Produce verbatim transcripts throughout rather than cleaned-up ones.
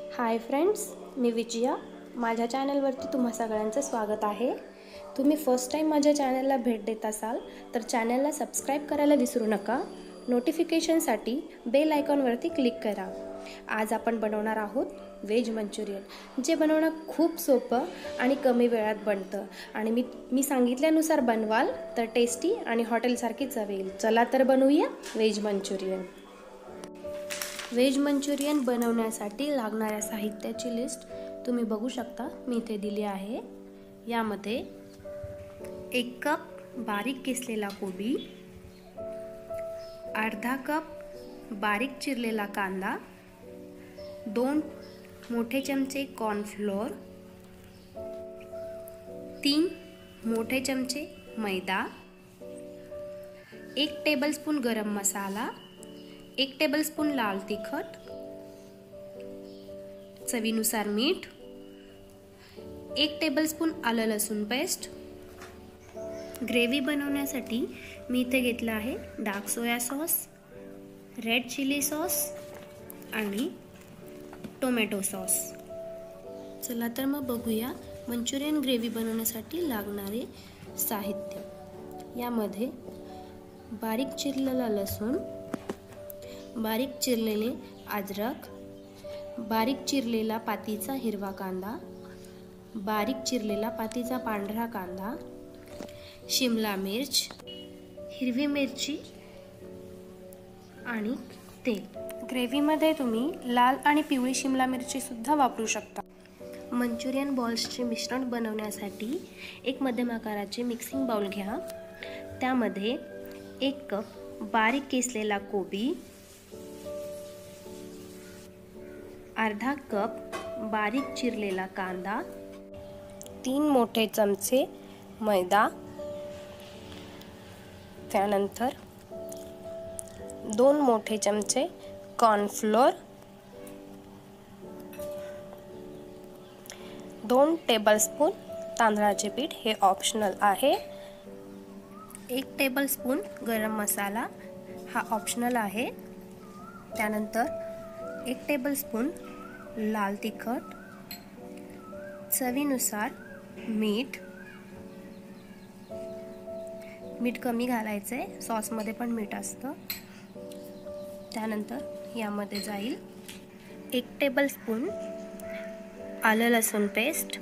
Hi friends, मी विजया. माझ्या चॅनलवरती तुम्हा सगळ्यांचं स्वागत आहे. तुम्ही फर्स्ट टाईम माझ्या चॅनलला भेट देत असाल तर चॅनलला सबस्क्राईब करायला विसरू नका. नोटिफिकेशनसाठी बेल आयकॉनवरती क्लिक करा. आज आपण बनवणार आहोत व्हेज मंचुरियन, जे बनवणं खूप सोपं आणि कमी वेळात बनतं आणि मी मी सांगितल्यानुसार बनवाल तर टेस्टी आणि हॉटेलसारखी चव येईल. चला तर बनवूया व्हेज मंचुरियन. व्हेज मंचुरियन बनवण्यासाठी लागणाऱ्या साहित्याची लिस्ट तुम्ही बघू शकता, मी इथे दिली आहे. यामध्ये एक कप बारीक किसलेला कोबी, अर्धा कप बारीक चिरलेला कांदा, दोन मोठे चमचे कॉर्नफ्लोअर, तीन मोठे चमचे मैदा, एक टेबलस्पून गरम मसाला, एक टेबलस्पून लाल तिखट, चवीनुसार मीठ, एक टेबलस्पून आलं लसूण पेस्ट. ग्रेव्ही बनवण्यासाठी मी इथे घेतला आहे dark soya sauce, red chilli sauce आणि टोमॅटो सॉस. चला तर मग बघूया मंचुरियन ग्रेव्ही बनवण्यासाठी लागणारे साहित्य. यामध्ये बारीक चिरलेला लसूण, बारीक चिरलेले अद्रक, बारीक चिरलेला पातीचा हिरवा कांदा, बारीक चिरलेला पातीचा पांढरा कांदा, शिमला मिर्च, हिरवी मिरची आणि तेल. ग्रेव्हीमध्ये तुम्ही लाल आणि पिवळी शिमला मिरची सुद्धा वापरू शकता. मंचुरियन बॉल्सचे मिश्रण बनवण्यासाठी एक मध्यम आकाराचे मिक्सिंग बाउल घ्या. त्यामध्ये एक कप बारीक किसलेला कोबी, अर्धा कप बारीक चिरलेला कांदा, तीन मोठे चमचे मैदा, त्यानंतर दोन मोठे चमचे कॉर्नफ्लोअर, दोन टेबलस्पून तांदळाचे पीठ, हे ऑप्शनल आहे, एक टेबलस्पून गरम मसाला, हा ऑप्शनल आहे, त्यानंतर एक टेबलस्पून लाल तिखट, चवीनुसार मीठ. मीठ कमी घालायचं आहे, सॉसमध्ये पण मीठ असतं. त्यानंतर यामध्ये जाईल एक टेबलस्पून आलं लसूण पेस्ट,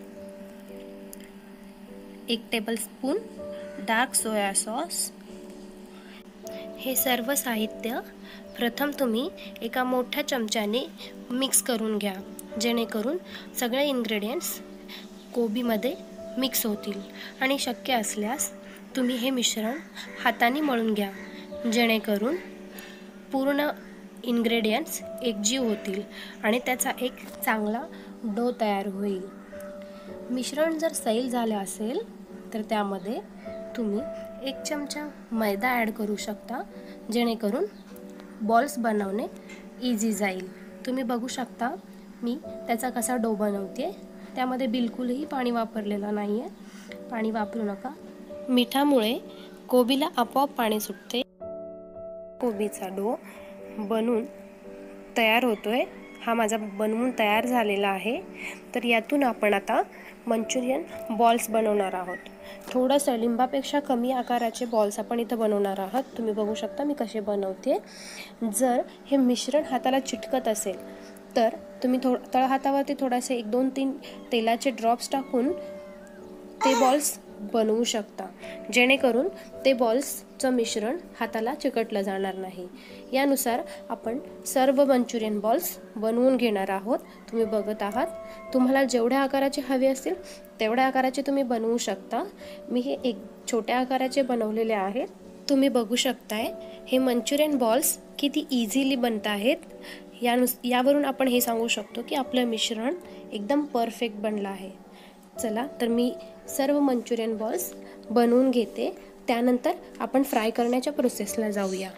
एक टेबलस्पून डार्क सोया सॉस. हे सर्व साहित्य प्रथम तुम्ही एका मोठ्या चमच्याने मिक्स करून घ्या, जेणेकरून सगळे इन्ग्रेडियंट्स कोबीमध्ये मिक्स होतील. आणि शक्य असल्यास तुम्ही हे मिश्रण हाताने मळून घ्या, जेणेकरून पूर्ण इन्ग्रेडियंट्स एकजीव होतील आणि त्याचा एक चांगला डो तयार होईल. मिश्रण जर सैल झाले असेल तर त्यामध्ये तुम्ही एक चमचा मैदा ॲड करू शकता, जेणेकरून बॉल्स बनवणे इझी जाईल. तुम्ही बघू शकता मी त्याचा कसा डो बनवते. त्यामध्ये बिलकुलही पाणी वापरलेलं नाही आहे, पाणी वापरू नका. मिठामुळे कोबीला आपोआप पाणी सुटते. कोबीचा डो बनवून तयार होतोय. हा माझा बनवून तयार झालेला आहे. तर यातून आपण आता मंचुरियन बॉल्स बनवणार आहोत. थोडंसं लिंबापेक्षा कमी आकाराचे बॉल्स आपण इथं बनवणार आहोत. तुम्ही बघू शकता मी कसे बनवते. जर हे मिश्रण हाताला चिटकत असेल तर तुम्ही थो तळहातावरती थोडासे एक दोन तीन तेलाचे ड्रॉप्स टाकून ते बॉल्स बनवू शकता, जेणेकरून ते बॉल्सचं मिश्रण हाताला चिकटलं जाणार नाही. यानुसार आपण सर्व मंचुरियन बॉल्स बनवून घेणार आहोत. तुम्ही बघत आहात. तुम्हाला जेवढ्या आकाराचे हवे असतील तेवढ्या आकाराचे तुम्ही बनवू शकता. मी हे एक छोट्या आकाराचे बनवलेले आहेत. तुम्ही बघू शकताय हे मंचुरियन बॉल्स किती इझिली बनत आहेत. यानुस यावरून आपण हे सांगू शकतो की आपलं मिश्रण एकदम परफेक्ट बनलं आहे. चला तर मी सर्व मंचुरियन बॉल्स बनवून घेते. त्यानंतर आपण फ्राय करण्याच्या प्रोसेसला जाऊया.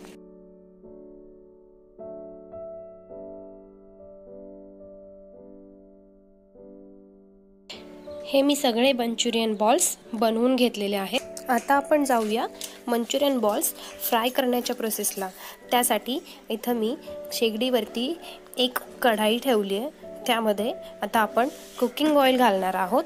हे मी सगळे मंचुरियन बॉल्स बनवून घेतलेले आहेत. आता आपण जाऊया मंचुरियन बॉल्स फ्राय करण्याच्या प्रोसेसला. त्यासाठी इथं मी शेगडीवरती एक कढाई ठेवली आहे. त्यामध्ये आता आपण कुकिंग ऑइल घालणार आहोत।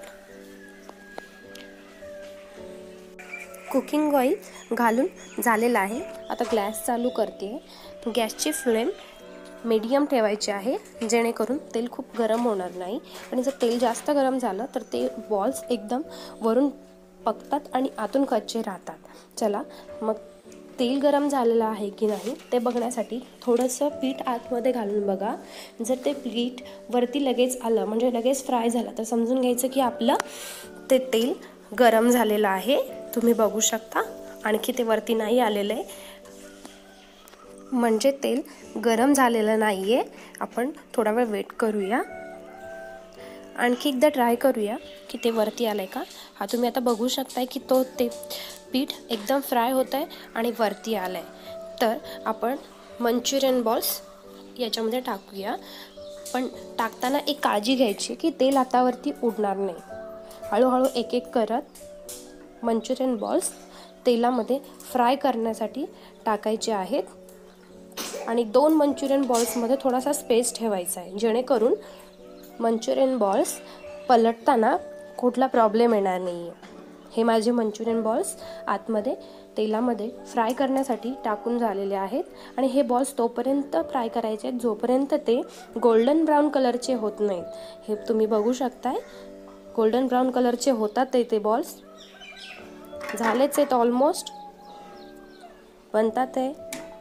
कुकिंग ऑइल घालून झालेलं आहे। आता गॅस चालू करते। गॅसची फ्लेम मीडियम ठेवायची आहे, जेणेकरून तेल खूप गरम होणार नाही। आणि जर तेल जास्त गरम झालं तर ते बॉल्स एकदम वरून पकतात आणि आतून कच्चे राहतात। चला मग तेल गरम झालेलं आहे की नाही ते बघण्यासाठी थोडंसं पीठ आतमध्ये घालून बघा। जर ते पीठ वरती लगेच आलं म्हणजे लगेच फ्राय झालं तर समजून घ्यायचं की आपलं ते तेल गरम झालेलं आहे। तुम्ही बघू शकता आणखी ते वरती नाही आलेलं आहे, म्हणजे तेल गरम झालेलं नाही आहे। आपण थोडा वेळ वेट करूया, आणखी एकदा ट्राय करूया की ते वरती आलं आहे का। हा तुम्ही आता बघू शकताय की तो ते पीठ एकदम फ्राय होत आहे आणि वरती आलं आहे। तर आपण मंचुरियन बॉल्स याच्यामध्ये टाकूया, पण टाकताना एक काळजी घ्यायची की तेल हातावरती उडणार नाही। हळूहळू एक एक करत मंचुरियन बॉल्स तेलामध्ये फ्राय करण्यासाठी टाकायचे आहेत। आणि दोन मंचुरियन बॉल्समध्ये थोडासा स्पेस ठेवायचा आहे, जेणेकरून मंचुरियन बॉल्स पलटताना कुठला प्रॉब्लेम येणार नाही आहे। हे माझे मंचुरियन बॉल्स आतमध्ये तेलामध्ये फ्राय करण्यासाठी टाकून झालेले आहेत। आणि हे बॉल्स तोपर्यंत फ्राय करायचे आहेत जोपर्यंत ते गोल्डन ब्राऊन कलरचे होत नाहीत। हे तुम्ही बघू शकताय गोल्डन ब्राऊन कलरचे होतात ते बॉल्स, झालेच आहेत ऑलमोस्ट, बनतात आहे।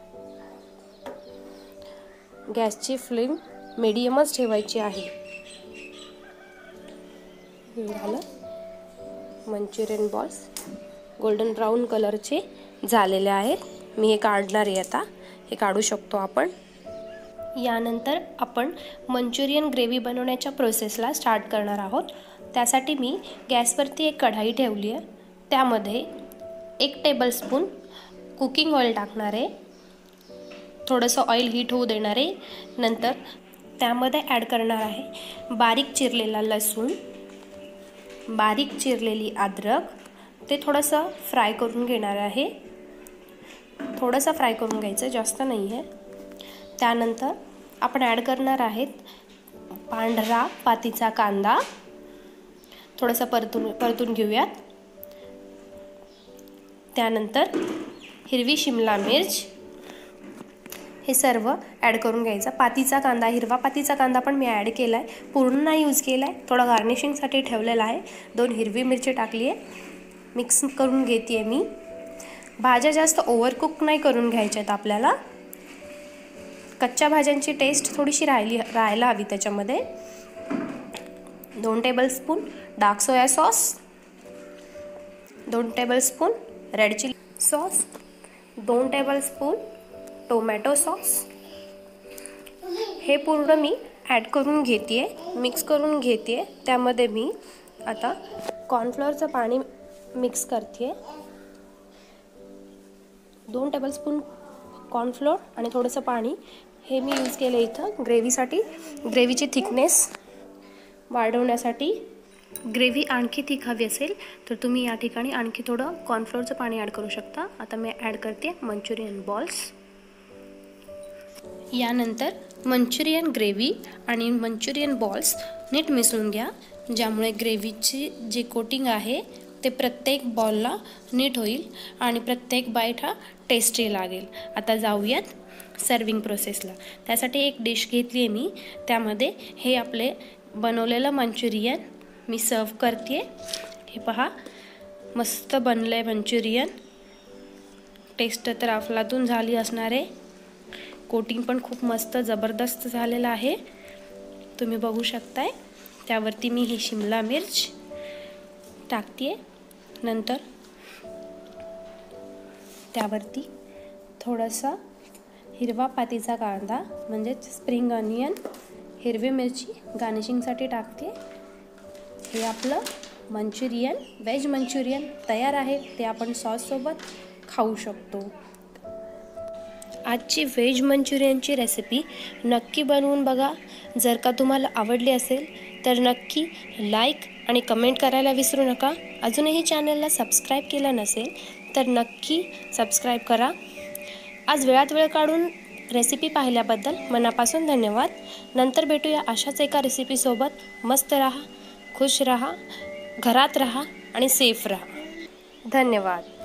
गॅसची फ्लेम मीडियमच ठेवायची आहे। झालं, मंचुरियन बॉल्स गोल्डन ब्राऊन कलरचे झालेले आहेत। मी हे काढणार आहे आता, हे काढू शकतो आपण। यानंतर आपण मंचुरियन ग्रेव्ही बनवण्याच्या प्रोसेसला स्टार्ट करणार आहोत। त्यासाठी मी गॅसवरती एक कढाई ठेवली आहे, त्यामध्ये एक टेबलस्पून कुकिंग ऑइल टाकणार आहे। थोडंसं ऑइल हीट होऊ देणार आहे। नंतर त्यामध्ये ॲड करणार आहे बारीक चिरलेला लसूण, बारीक चिरलेली अद्रक, ते थोडंसं फ्राय करून घेणार आहे। थोडंसं फ्राय करून घ्यायचं, जास्त नाही आहे। त्यानंतर आपण ॲड करणार आहेत पांढरा पातीचा कांदा, थोडंसं परतून परतून घेऊयात। त्यानंतर हिरवी शिमला मिर्च, हे सर्व ॲड करून घ्यायचं। पातीचा कांदा, हिरवा पातीचा कांदा पण मी ॲड केला आहे, पूर्ण नाही यूज केला आहे, थोडा गार्निशिंगसाठी ठेवलेला आहे। दोन हिरवी मिरची टाकली आहे, मिक्स करून घेते आहे मी। भाज्या जास्त ओव्हरकुक नाही करून घ्यायच्या आहेत आपल्याला, कच्च्या भाज्यांची टेस्ट थोडीशी राहिली राहायला हवी त्याच्यामध्ये। दोन टेबलस्पून डार्क सोया सॉस, दोन टेबलस्पून रेड चिली सॉस, दोन टेबलस्पून टोमॅटो सॉस, हे पूर्ण मी ॲड करून घेते आहे, मिक्स करून घेते आहे। त्यामध्ये मी आता कॉर्नफ्लोअरचं पाणी मिक्स करते आहे। दोन टेबलस्पून कॉर्नफ्लोअर आणि थोडंसं पाणी हे मी यूज केलं इथं ग्रेव्हीसाठी, ग्रेव्हीची थिकनेस वाढवण्यासाठी। ग्रेव्ही आणखी थिक हवी असेल तर तुम्ही या ठिकाणी आणखी थोडं कॉर्नफ्लोअरचं पाणी ॲड करू शकता। आता मी ॲड करते मंचुरियन बॉल्स। यानंतर मंचुरियन ग्रेव्ही आणि मंचुरियन बॉल्स नीट मिसळून घ्या, ज्यामुळे ग्रेव्हीची जी कोटिंग आहे ते प्रत्येक बॉलला नीट होईल आणि प्रत्येक बाईट हा टेस्टी लागेल। आता जाऊयात सर्विंग प्रोसेसला। त्यासाठी एक डिश घेतली आहे मी, त्यामध्ये हे आपले बनवलेलं मंचुरियन मी सर्व करते। हे पहा, मस्त बनलं आहे मंचुरियन, टेस्ट तर अफलातून झाली असणार आहे। कोटिंग पण खूप मस्त जबरदस्त झालेलं आहे, तुम्ही बघू शकताय। त्यावरती मी ही शिमला मिर्च टाकते, नंतर त्यावरती थोडासा हिरवा पातीचा कांदा म्हणजेच स्प्रिंग अनियन, हिरवी मिरची गार्निशिंगसाठी टाकते। हे आपलं मंचुरियन, व्हेज मंचुरियन तयार आहे, ते आपण सॉससोबत खाऊ शकतो। आजची व्हेज मंचुरियनची रेसिपी नक्की बनवून बघा। जर का तुम्हाला आवडली असेल तर नक्की लाईक आणि कमेंट करायला विसरू नका। अजूनही चॅनलला सबस्क्राईब केलं नसेल तर नक्की सबस्क्राईब करा। आज वेळात वेळ काढून रेसिपी पाहिल्याबद्दल मनापासून धन्यवाद. नंतर भेटूया अशाच एका रेसिपीसोबत. मस्त राहा, खुश राहा, घरात राहा आणि सेफ राहा. धन्यवाद.